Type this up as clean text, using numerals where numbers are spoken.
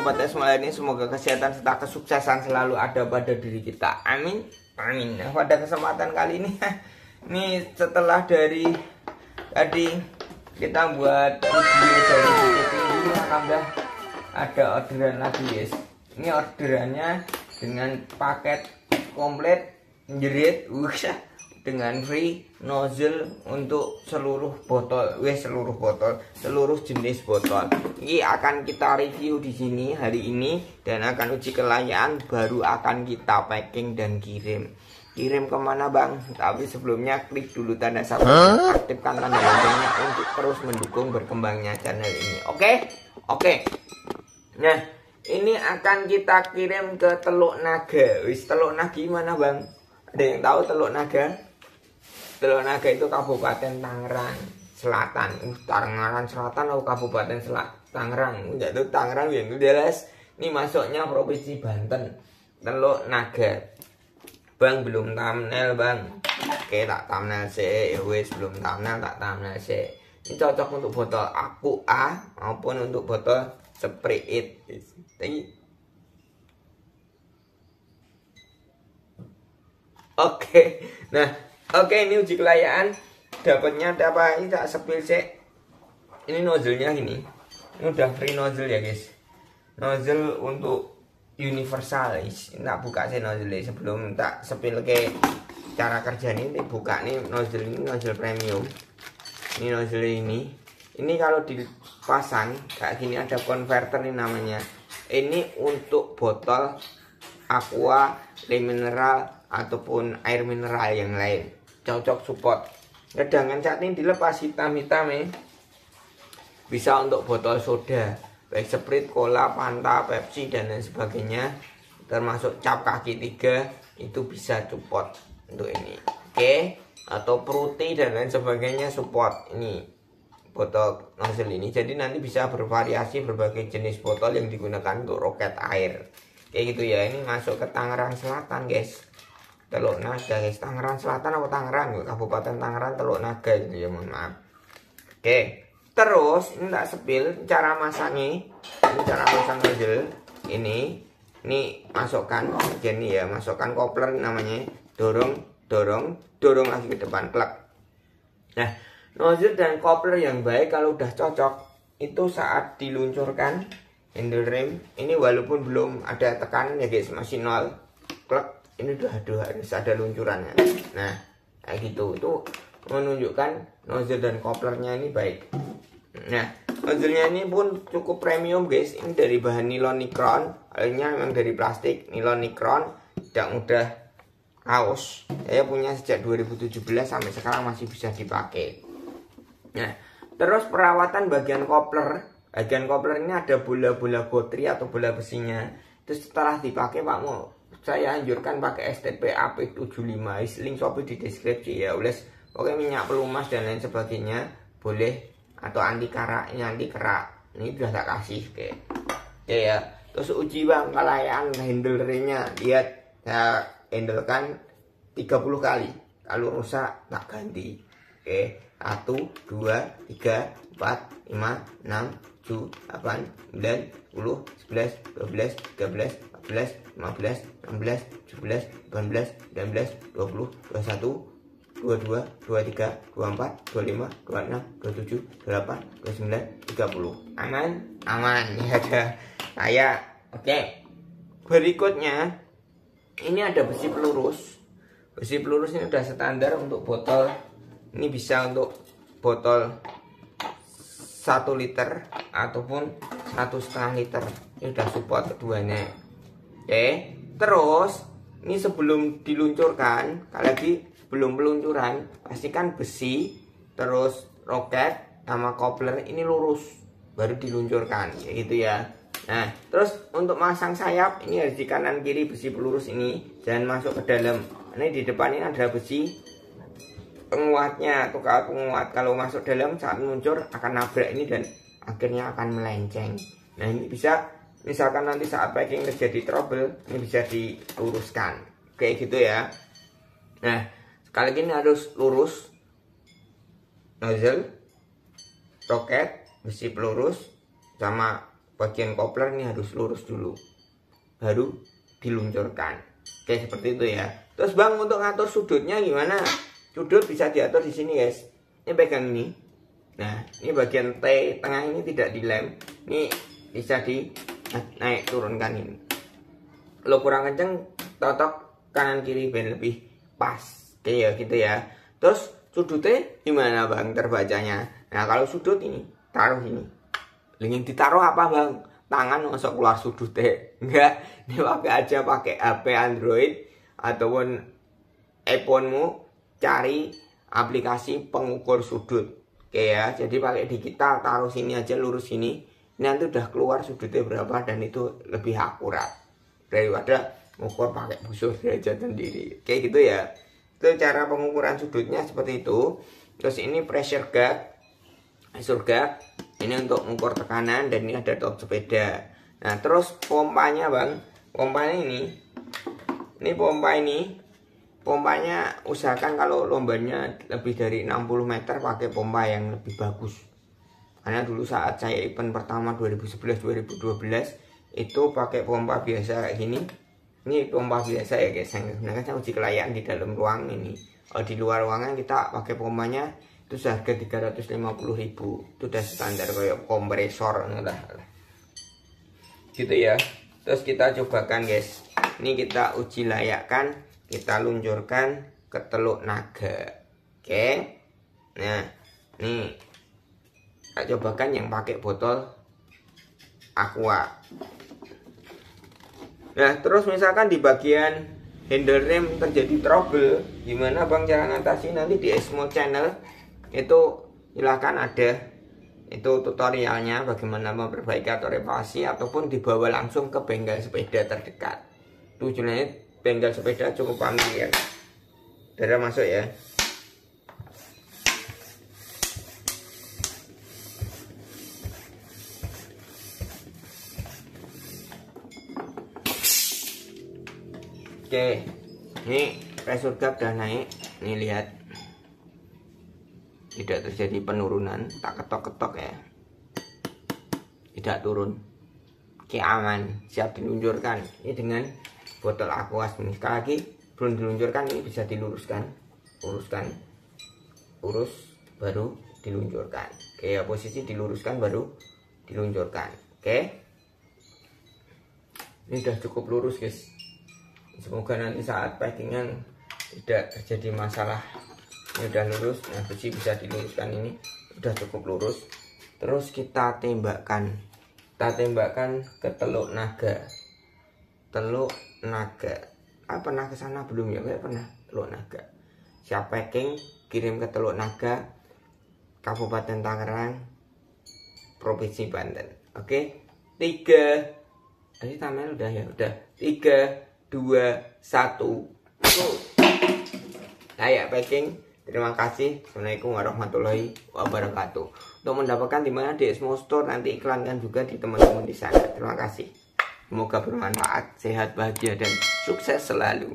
sobat semua ini, semoga kesehatan serta kesuksesan selalu ada pada diri kita. Amin. Amin. Nah, pada kesempatan kali ini ini setelah dari tadi kita buat video dari CCTV ini, alhamdulillah ada orderan lagi guys. Ini orderannya dengan paket komplit jerit dengan free nozzle untuk seluruh botol, seluruh jenis botol. Ini akan kita review di sini hari ini dan akan uji kelayaan, baru akan kita packing dan kirim. Kirim kemana bang? Tapi sebelumnya klik dulu tanda subscribe, aktifkan tanda loncengnya untuk terus mendukung berkembangnya channel ini. Oke. Nah, ini akan kita kirim ke Teluk Naga. Teluk Naga gimana bang? Ada yang tahu Teluk Naga? Teluk Naga itu Kabupaten Tangerang Selatan. Tangerang Selatan atau Kabupaten Tangerang. Itu Tangerang yang jelas. Ini masuknya Provinsi Banten. Teluk Naga. Bang belum thumbnail bang. Oke, tak thumbnail sih. Wes belum thumbnail, tak thumbnail sih. Ini cocok untuk botol Aqua maupun untuk botol Sprite. Oke. Nah, oke, ini uji kelayaan. Dapatnya apa? Ini tak sepil sih. Ini nozzle-nya gini. Ini udah free nozzle ya guys. Nozzle untuk universal. Tak buka sih nozzle sebelum tak sepil ke cara kerja ini. Buka nih nozzle ini, nozzle premium. Ini nozzle ini. Ini kalau dipasang kayak gini ada converter nih namanya. Ini untuk botol aqua, mineral ataupun air mineral yang lain. Cocok support. Cadangan saat ini dilepas hitam-hitam bisa untuk botol soda, baik Sprite, Cola, Fanta, Pepsi dan lain sebagainya, termasuk cap kaki 3 itu bisa support untuk ini. Oke, atau Fruity dan lain sebagainya support ini botol nozzle ini. Jadi nanti bisa bervariasi berbagai jenis botol yang digunakan untuk roket air. Kayak gitu ya. Ini masuk ke Tangerang Selatan guys. Teluk Naga guys, Tangerang Selatan atau Tangerang, Kabupaten Tangerang, Teluk Naga gitu ya, mohon maaf. Oke, terus ini tak sepil cara masangnya. Ini cara masang nozzle ini masukkan gini ya, masukkan kopler namanya, dorong lagi ke depan, klek. Nah, nozzle dan kopler yang baik kalau udah cocok itu saat diluncurkan handle rem ini, walaupun belum ada tekanan ya guys, masih nol, klek. Ini udah harus ada luncurannya. Nah, kayak gitu. Itu menunjukkan nozzle dan koplernya ini baik. Nah, nozzle-nya ini pun cukup premium guys. Ini dari bahan nilon nikron. Akhirnya memang dari plastik nilon nikron. Tidak mudah aus. Saya punya sejak 2017 sampai sekarang masih bisa dipakai. Nah, terus perawatan bagian kopler. Bagian kopler ini ada bola-bola gotri atau bola besinya. Terus setelah dipakai Pak Mo, saya anjurkan pakai STP AP75. Link Shopee di deskripsi ya. Oke, minyak pelumas dan lain sebagainya boleh, atau anti kerak. Ini anti kerak. Ini sudah tak kasih oke ya. Terus uji bang kelayaan handle nya. Lihat saya handlekan 30 kali. Kalau rusak tak ganti. Oke, 1 2 3 4 5 6 7 8 9 10 11 12 13 14 15, 16, 17, 18, 19, 20, 21, 22, 23, 24, 25, 26, 27, 28, 29, 30. Aman ya ada saya. Oke. Berikutnya ini ada besi pelurus. Besi pelurus ini udah standar untuk botol. Ini bisa untuk botol 1 liter ataupun 1,5 liter. Ini udah support keduanya. Oke, terus ini sebelum diluncurkan, kalau lagi belum peluncuran, pastikan besi, terus roket sama kopler ini lurus, baru diluncurkan, kayak gitu ya. Nah, terus untuk masang sayap ini harus di kanan kiri besi pelurus ini, jangan masuk ke dalam. Ini di depan ini ada besi penguatnya atau penguat. Kalau masuk dalam saat meluncur akan nabrak ini dan akhirnya akan melenceng. Nah, ini bisa, misalkan nanti saat packing terjadi trouble, ini bisa diluruskan kayak gitu ya. Nah, sekali lagi ini harus lurus, nozzle, roket, besi pelurus, sama bagian kopler ini harus lurus dulu, baru diluncurkan. Oke, seperti itu ya. Terus Bang, untuk ngatur sudutnya gimana? Sudut bisa diatur di sini guys. Ini pegang ini. Nah, ini bagian T tengah ini tidak dilem. Ini bisa di naik turunkan ini. Kalau kurang kenceng, totok kanan kiri biar lebih pas. Oke ya gitu ya. Terus sudutnya gimana Bang terbacanya? Nah, kalau sudut ini taruh ini. Yang ditaruh apa Bang? Tangan masuk keluar sudutnya. Enggak, ini pakai aja pakai HP Android ataupun iPhone-mu, cari aplikasi pengukur sudut. Oke ya, jadi pakai digital, taruh sini aja, lurus sini. Nanti udah keluar sudutnya berapa dan itu lebih akurat daripada mengukur pakai busur derajat sendiri. Kayak gitu ya. Itu cara pengukuran sudutnya seperti itu. Terus ini pressure guard, ini untuk mengukur tekanan, dan ini ada top sepeda. Nah, terus pompanya Bang, pompanya ini pompanya usahakan kalau lombanya lebih dari 60 meter pakai pompa yang lebih bagus. Karena dulu saat saya event pertama 2011-2012 itu pakai pompa biasa kayak gini. Ini pompa biasa ya guys, yang sebenarnya saya uji kelayakan di dalam ruang ini. Kalau di luar ruangan kita pakai pompanya itu seharga 350.000. Itu udah standar kayak kompresor gitu ya. Terus kita cobakan guys. Ini kita uji layakkan, kita luncurkan ke Teluk Naga. Oke. Nah, nih kita cobakan yang pakai botol aqua. Nah, terus misalkan di bagian handle rem terjadi trouble, gimana Bang cara ngatasi? Nanti di Esmo channel itu silahkan ada itu tutorialnya bagaimana memperbaiki atau reparasi, ataupun dibawa langsung ke bengkel sepeda terdekat. Tujuannya bengkel sepeda cukup familiar. Darah masuk ya. Oke, ini pressure guard udah naik. Nih lihat, tidak terjadi penurunan, tak ketok-ketok ya, tidak turun. Oke, aman, siap diluncurkan. Ini dengan botol aqua ini. Sekali lagi, belum diluncurkan, ini bisa diluruskan, lurus baru diluncurkan. Oke ya, posisi diluruskan baru diluncurkan. Oke, ini udah cukup lurus guys. Semoga nanti saat packingan tidak terjadi masalah. Ini udah lurus. Nah, besi bisa diluruskan, ini udah cukup lurus. Terus kita tembakkan ke Teluk Naga. Pernah ke sana belum ya? Kayak pernah. Teluk Naga. Siap packing, kirim ke Teluk Naga, Kabupaten Tangerang, Provinsi Banten. Oke, 3. Tadi tamel udah ya, udah 3, 2, 1. Kayak packing. Terima kasih. Assalamualaikum warahmatullahi wabarakatuh. Untuk mendapatkan dimana di Esmo Store, nanti iklankan juga di teman-teman di sana. Terima kasih. Semoga bermanfaat, sehat, bahagia, dan sukses selalu.